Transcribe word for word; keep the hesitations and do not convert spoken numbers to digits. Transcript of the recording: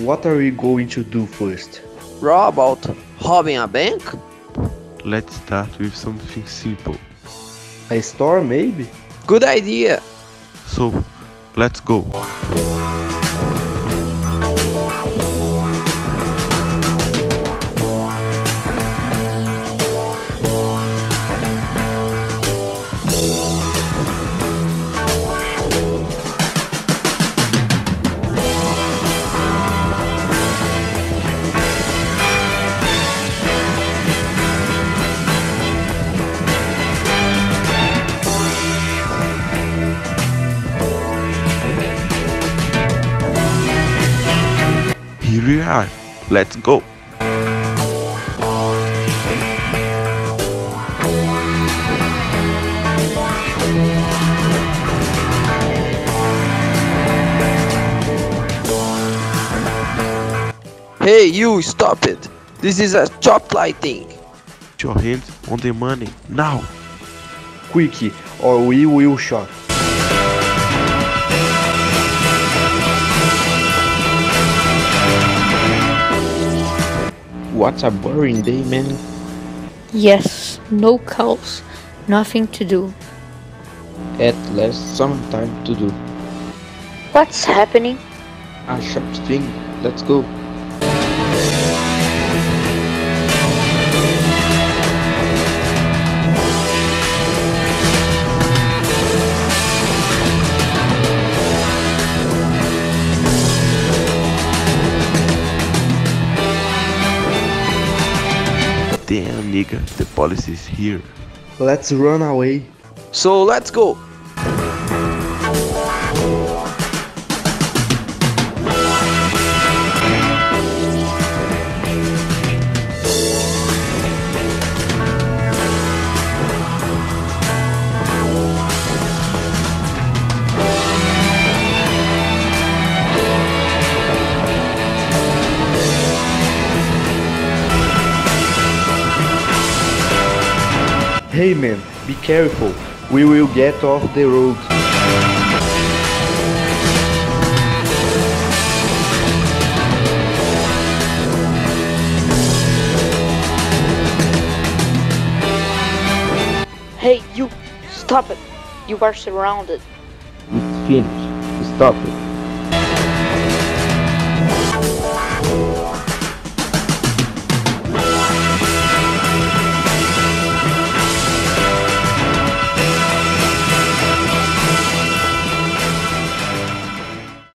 what are we going to do first? Raw about robbing a bank? Let's start with something simple. A store, maybe? Good idea! So, let's go. Here we are. Let's go. Hey, you, stop it! This is a choplight thing. Put your hands on the money now. Quick, or we will shoot. What a boring day, man. Yes, no calls, nothing to do. At last, some time to do. What's happening? A sharp thing. Let's go. Damn, nigga, the police is here. Let's run away. So let's go! Hey man, be careful. We will get off the road. Hey, you, stop it. You are surrounded. It's finished. Stop it.